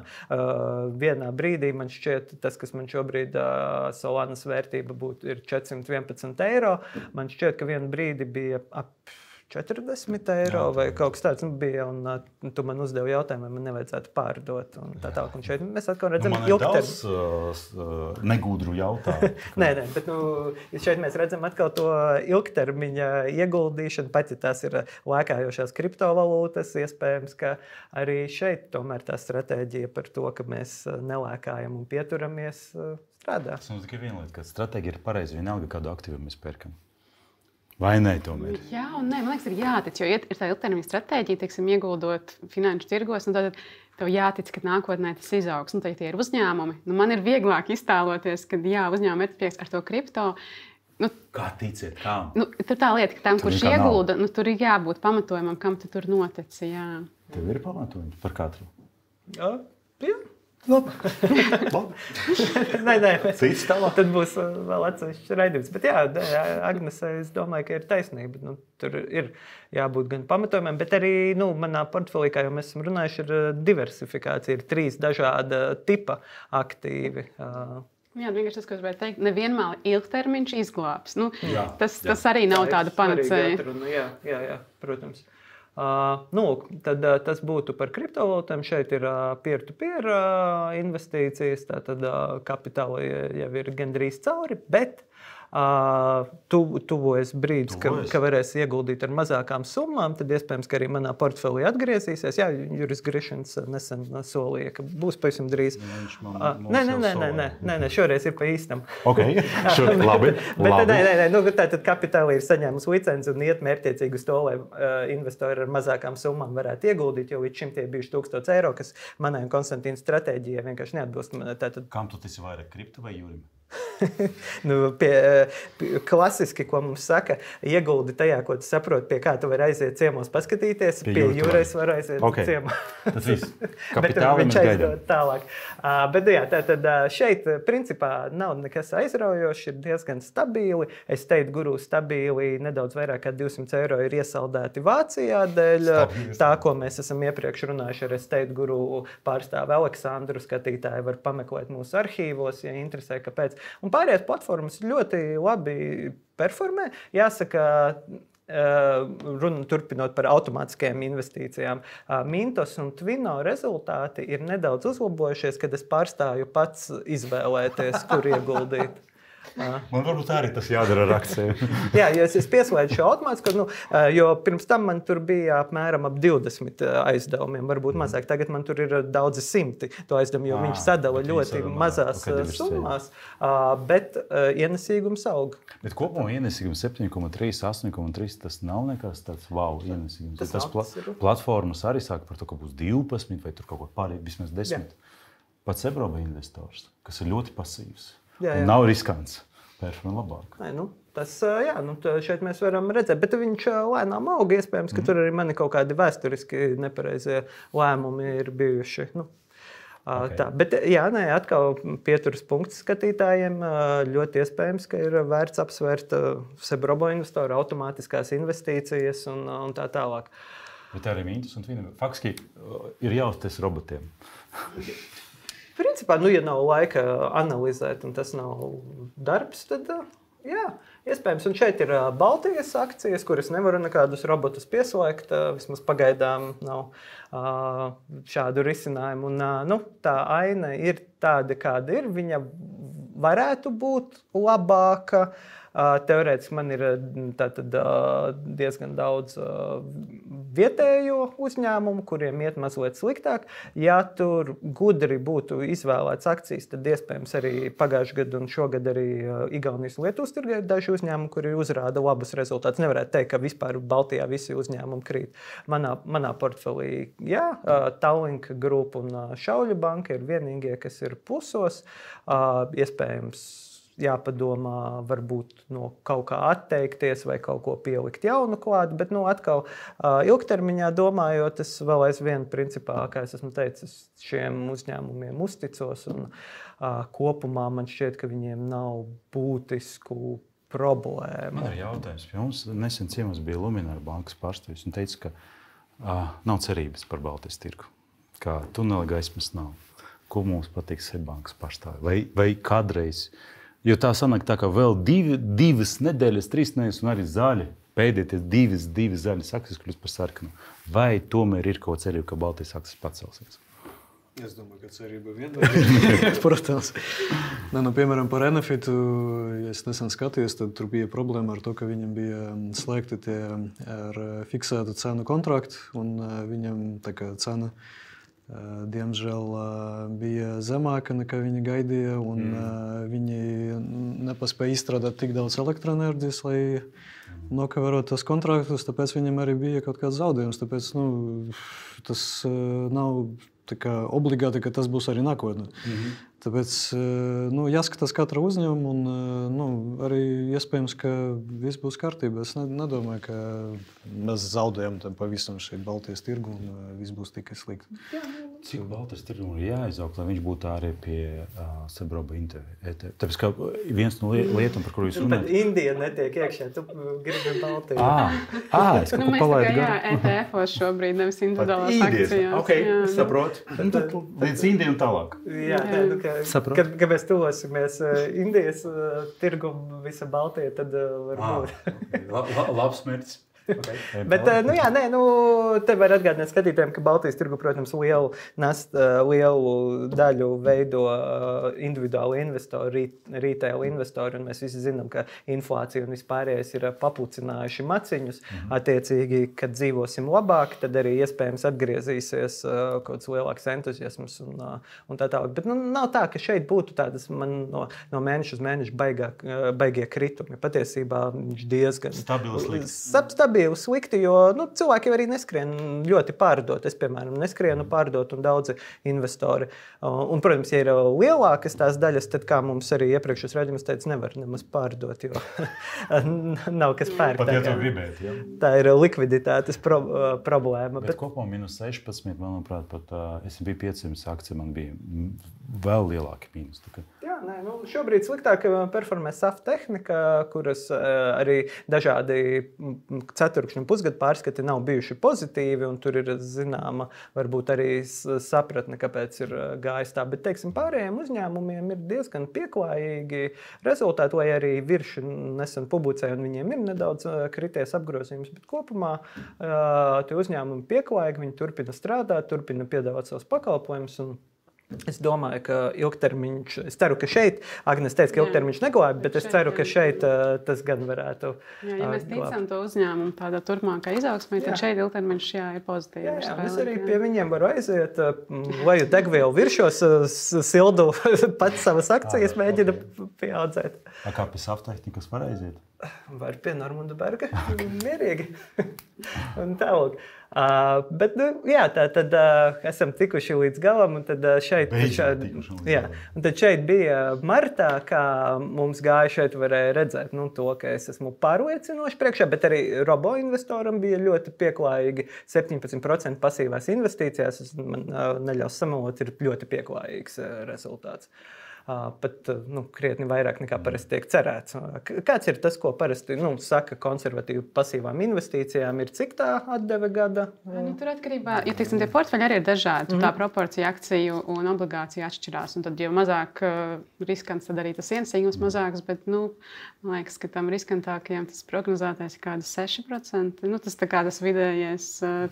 Vienā brīdī man šķiet, tas, kas man šobrīd Solanas vērtība ir 411 eiro, man šķiet, ka vienu brīdi bija ap 40 eiro vai kaut kas tāds bija, un tu man uzdevi jautājumu, vai man nevajadzētu pārdot. Un tā tālāk, un šeit mēs atkal redzam ilgtermiņu. Negudru jautājumu. Nē, bet šeit mēs redzam atkal to ilgtermiņa ieguldīšanu, pat ja tās ir lēkājošās kriptovalūtas, iespējams, ka arī šeit tomēr tā stratēģija par to, ka mēs nelēkājam un pieturamies, strādā. Tas mums tikai viena lieta, ka stratēģija ir pareiza, vienalga kādu aktīvu mēs pērkam. Vai ne, tomēr? Jā, un nē, man liekas, ir jātic, jo ir tā ilgtermiņa stratēģija, teiksim, ieguldot finanšu tirgos, un tad tev jātic, ka nākotnē tas izaugs. Tad tie ir uzņēmumi. Man ir vieglāk iztēloties, ka uzņēmumi ir prieks ar to kripto. Kā ticiet, kā? Tur tā lieta, ka tam, kurš iegulda, tur ir jābūt pamatojumam, kam tu tur notici. Jā. Tev ir pamatojums par katru? Jā. Labi. Nē, tad būs vēl atsevišķs raidījums. Bet jā, Agnese, es domāju, ka ir taisnība. Tur ir jābūt gan pamatojumiem, bet arī manā portfelī, kā jau mēs esam runājuši, ir diversifikācija. Ir 3 dažāda tipa aktīvi. Jā, vienkārši tas, ko es gribēju teikt, nevienmēr ilgtermiņš izglābs. Tas arī nav tāda panacēja. Jā, protams. Tad tas būtu par kriptovalūtām. Šeit ir peer-to-peer investīcijas, tātad kapitāli jau ir gandrīz cauri, bet tuvojas brīdis, ka varēs ieguldīt ar mazākām summām, tad iespējams, ka arī manā portfelī atgriezīsies. Jā, Juris Grišins nesen solīja, ka būs pavisam drīz. Nē, šoreiz ir pa īstam. Ok, labi. Tātad kapitāli ir saņēmusi licenci un iet mērķiecīgi uz to, lai investori ar mazākām summām varētu ieguldīt, jo līdz šim tie bijuši 1000 eiro, kas manai un Konstantīna stratēģijai vienkārši neatbilst. Kam tu esi vairāk kripto vai Jurim? Klasiski, ko mums saka, ieguldi tajā, ko tu saproti, pie kā tu vari aiziet ciemos paskatīties, pie Jurais var aiziet ciemā. Tas viss. Bet viņš aizdod tālāk. Bet jā, tātad šeit principā nav nekas aizraujošs, ir diezgan stabili. Estate Guru stabili, nedaudz vairāk kā 200 eiro ir iesaldēti Vācijā dēļ tā, ko mēs esam iepriekš runājuši ar Estate Guru pārstāvi Aleksandru. Skatītāji var pameklēt mūsu arhīvos, ja interesē, kāpēc. Un pārējās platformas ļoti labi performē. Jāsaka, turpinot par automātiskajām investīcijām, Mintos un Twino rezultāti ir nedaudz uzlabojušies, kad es pārstāju pats izvēlēties, kur ieguldīt. Man varbūt arī tas jādara ar akcijiem. Jā, jo es pieslēdzu šo automātisku, jo pirms tam man tur bija apmēram ap 20 aizdevumiem, varbūt mazāk. Tagad man tur ir daudzi simti to aizdevumu, jo viņš sadala ļoti mazās summās, bet ienesīgums aug. Bet kopumā ienesīgums 7,3, 8,3, tas nav nekas tāds wow ienesīgums. Tas platformas arī sāk par to, ka būs 12 vai tur kaut ko pārējiem, vismaz 10. Pats Ebroba investors, kas ir ļoti pasīvs. Nav riskants. Performē labāk. Tas, šeit mēs varam redzēt, bet viņš lēnām aug. Iespējams, ka tur arī mani kaut kādi vēsturiski nepareizie lēmumi ir bijuši. Tā. Bet atkal pieturas punkts skatītājiem. Ļoti iespējams, ka ir vērts apsvērt Sebrobo investoru automātiskās investīcijas un tā tālāk. Bet arī Mintos un Twino faktiski ir jāuztais robotiem. Principā, ja nav laika analizēt, un tas nav darbs, tad jā, iespējams. Un šeit ir Baltijas akcijas, kuras nevaru nekādus robotus pieslēgt. Vismaz pagaidām nav šādu risinājumu. Un, tā aina ir tāda, kāda ir. Viņa varētu būt labāka. Teorētiski man ir diezgan daudz vietējo uzņēmumu, kuriem iet mazliet sliktāk. Ja tur gudri būtu izvēlēts akcijas, tad iespējams arī pagājušajā gadā un šogad arī Igaunijas un Lietuvas tirgē ir daži uzņēmumi, kuri uzrāda labus rezultātus. Nevarētu teikt, ka vispār Baltijā visi uzņēmumi krīt. Manā portfelī, jā, Tallink Group un Šauļu banka ir vienīgie, kas ir plusos. Iespējams, jāpadomā, varbūt no kaut kā atteikties vai kaut ko pielikt jaunu klāt, bet atkal ilgtermiņā domājot, es vēl aizvien principā, kā es esmu teicis, šiem uzņēmumiem uzticos un kopumā man šķiet, ka viņiem nav būtisku problēmu. Man ir jautājums pie jums. Nesen ciemos bija Luminor bankas pārstāvis un teica, ka nav cerības par Baltijas tirgu, ka tunela gaismas nav. Ko mums patīk Seibankas pārstāvi? Vai kādreiz? Jo tā sanāk tā, ka vēl divas nedēļas, 3 nedēļas un arī zaļi. Pēdējie divas zaļas akcijas kļūst par sarkanu. Vai tomēr ir kaut cerība, ka Baltijas akcijas pacelsies? Es domāju, ka cerība vienmēr ir. Protams. Piemēram, par Enefitu, ja es nesen skatījos, tad tur bija problēma ar to, ka viņam bija slēgti tie ar fiksētu cenu kontrakti, un viņam tā kā cena diemžēl bija zemāka nekā viņi gaidīja, un viņi nepaspēja izstrādāt tik daudz elektroenerģijas, lai nokavērotu tos kontraktus, tāpēc viņam arī bija kaut kāds zaudējums. Tāpēc tas nav tā kā obligāti, ka tas būs arī nākotnē. Tāpēc jāskatās katra uzņēmuma, un arī iespējams, ka viss būs kārtībā. Es nedomāju, ka mēs zaudējam pavisam šeit Baltijas tirgu un viss būs tikai slikti. Cik Baltijas tirgum ir jāizaug, lai viņš būtu arī pie Sabroba ETF? Tāpēc, ka viens no lietām, par kuru jūs runājat... Bet Indija netiek iekšā, tu gribi Baltiju. Es kaut ko palaidu garām. ETF-os šobrīd, nevis individuālās akcijās. Ok, saprotu. Tad līdz Indiju un tālāk. Jā, kad mēs tuvosimies Indijas tirgumu, visa Baltija, tad varbūt. Labs mērķis. Okay. Bet, te var atgādināt skatītājiem, ka Baltijas tirgu, protams, lielu daļu veido individuāli investori, retail investori, un mēs visi zinām, ka inflācija un vispārējais ir papucinājuši maciņus. Attiecīgi, kad dzīvosim labāk, tad arī iespējams atgriezīsies kaut kāds lielāks entuziasms un tā tālāk. Bet nav tā, ka šeit būtu tādas no mēneša uz mēnešu baigie kritumi. Patiesībā viņš diezgan stabili slikti, jo cilvēki arī neskrien ļoti pārdot. Es, piemēram, neskrienu pārdot un daudzi investori. Un, protams, ja ir lielākas tās daļas, tad, kā mums arī iepriekšējos raidījumus teica, nevar nemaz pārdot, jo nav kas pērk. Pat ja to gribēt, ja? Tā ir likviditātes problēma. Bet kopumā minus 16, manuprāt, pat S&P 500 akcija man bija vēl lielāki mīnus. Jā, šobrīd sliktāk performē SAF tehnika, kuras arī dažādi ceturkšņu un pusgadu pārskati nav bijuši pozitīvi, un tur ir zināma, varbūt arī sapratne, kāpēc ir gājis tā. Bet, teiksim, pārējiem uzņēmumiem ir diezgan pieklājīgi rezultāti, lai arī virši nesen publicēja, un viņiem ir nedaudz krities apgrozījums. Bet kopumā tie uzņēmumi pieklājīgi, viņi turpina strādāt, turpina piedāvāt savus pakalpojumus, un es domāju, ka ilgtermiņš, es ceru, ka šeit, Agnes teica, ka ilgtermiņš neglāb, bet es ceru, ka šeit tas gan varētu ja mēs ticam to uzņēmumu tādā turpmākā izaugsmē, tad šeit ilgtermiņš ir pozitīvs. Es arī pie viņiem varu aiziet, leju degvielu viršos, sildu pats savas akcijas, mēģina pieaudzēt. Kā pie SAF tehnikas var aiziet? Var pie Normunda Berga, mierīgi. Un tālāk. Bet, tad esam tikuši līdz galam, un tad šeit bija martā, kā mums gāja šeit varēja redzēt to, ka es esmu pārliecinoši priekšā, bet arī robo investoram bija ļoti pieklājīgi 17% pasīvās investīcijās. Man neļaus samalot, ir ļoti pieklājīgs rezultāts. Pat krietni vairāk nekā parasti tiek cerēts. Kāds ir tas, ko parasti saka konservatīvi pasīvām investīcijām? Ir cik tā atdeve gada? Tur atkarībā, ja tie portfeļi arī ir dažādi, tā proporcija akciju un obligāciju atšķirās. Un tad, jo mazāk riskants, tad arī tas ienesīgums mazāks, bet, man liekas, ka tam riskantākajiem tas prognozētais ir kādi 6%. Tas tā kā tas vidējais...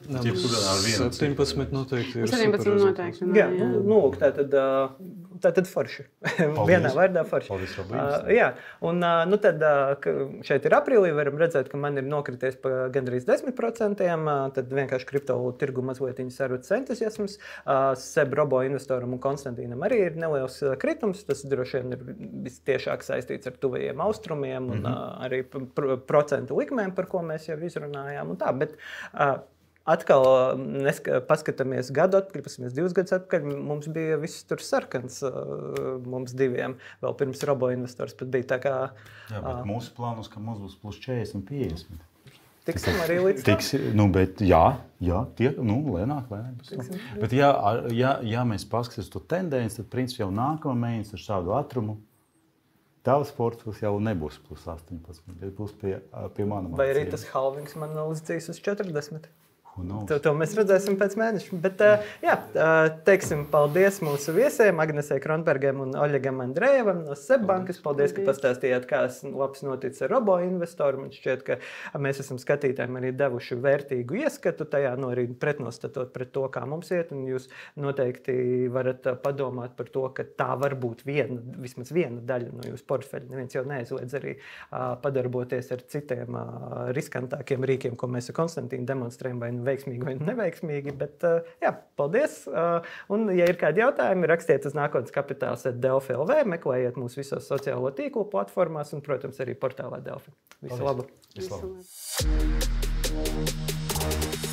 17 noteikti ir 17 noteikti. Jā, tātad forši. Vienā vārdā forši. Paldies, jā, un tad šeit ir aprīlī, varam redzēt, ka man ir nokrities pa gandrīz 10%, tad vienkārši kriptovalūtu tirgu mazliet sarutas entuziasms. Seb robo investoram un Konstantīnam arī ir neliels kritums, tas droši vien ir vistiešāk saistīts ar tuvajiem austrumiem un arī procentu likmēm, par ko mēs jau izrunājām un tā, bet atkal paskatāmies gadu atpakaļ, paskatāmies 2 gadus atpakaļ, mums bija viss tur sarkans, mums diviem, vēl pirms robo investors pat bija tā kā... Jā, bet mūsu plānos, ka mums būs plus 40, 50. Tiksim arī līdz tam? Bet jā, lēnāk. Bet ja mēs paskatāmies to tendenci, tad principā jau nākamā mēnesis ar šādu ātrumu tavs portfels jau nebūs plus 18, bet būs pie manam. Vai arī tas halvings man uzdzīs uz 40? To mēs redzēsim pēc mēneša. Bet, teiksim paldies mūsu viesiem, Agnesei Kronbergam un Oļegam Andrejevam no SEB bankas. Paldies, ka pastāstījāt, kā labs noticis ar robo investoru. Man šķiet, ka mēs esam skatītājiem arī devuši vērtīgu ieskatu tajā, arī pretnostatot pret to, kā mums iet. Un jūs noteikti varat padomāt par to, ka tā var būt vismaz viena daļa no jūsu portfeļa. Neviens jau neaizliedz arī padarboties ar citiem riskantākiem rīkiem, ko mēs ar Konstantīnu demonstrējam, vai veiksmīgi vai neveiksmīgi, bet paldies. Un, ja ir kādi jautājumi, rakstiet uz nākotnes kapitāls@delfi.lv, meklējiet mūs visos sociālo tīklu platformās un, protams, arī portālā Delfi. Visu labu! Visu labu!